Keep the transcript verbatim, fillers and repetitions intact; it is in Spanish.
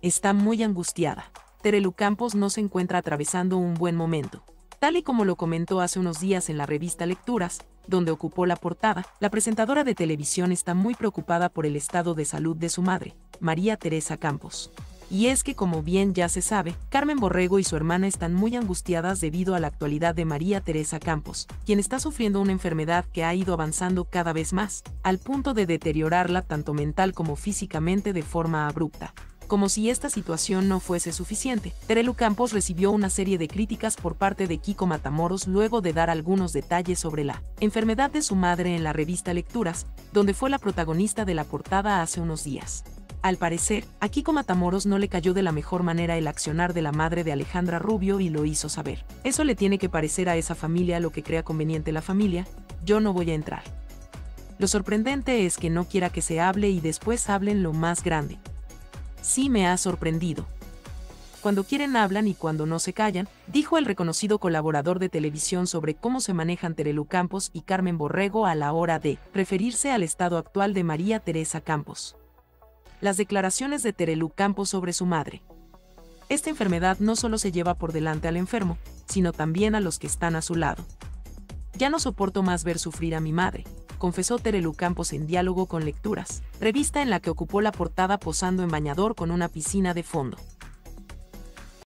Está muy angustiada. Terelu Campos no se encuentra atravesando un buen momento. Tal y como lo comentó hace unos días en la revista Lecturas, donde ocupó la portada, la presentadora de televisión está muy preocupada por el estado de salud de su madre, María Teresa Campos. Y es que, como bien ya se sabe, Carmen Borrego y su hermana están muy angustiadas debido a la actualidad de María Teresa Campos, quien está sufriendo una enfermedad que ha ido avanzando cada vez más, al punto de deteriorarla tanto mental como físicamente de forma abrupta. Como si esta situación no fuese suficiente, Terelu Campos recibió una serie de críticas por parte de Kiko Matamoros luego de dar algunos detalles sobre la enfermedad de su madre en la revista Lecturas, donde fue la protagonista de la portada hace unos días. Al parecer, a Kiko Matamoros no le cayó de la mejor manera el accionar de la madre de Alejandra Rubio y lo hizo saber. Eso le tiene que parecer a esa familia lo que crea conveniente la familia, yo no voy a entrar. Lo sorprendente es que no quiera que se hable y después hablen lo más grande. Sí me ha sorprendido. Cuando quieren hablan y cuando no se callan, dijo el reconocido colaborador de televisión sobre cómo se manejan Terelu Campos y Carmen Borrego a la hora de referirse al estado actual de María Teresa Campos. Las declaraciones de Terelu Campos sobre su madre. Esta enfermedad no solo se lleva por delante al enfermo, sino también a los que están a su lado. Ya no soporto más ver sufrir a mi madre, confesó Terelu Campos en Diálogo con Lecturas, revista en la que ocupó la portada posando en bañador con una piscina de fondo.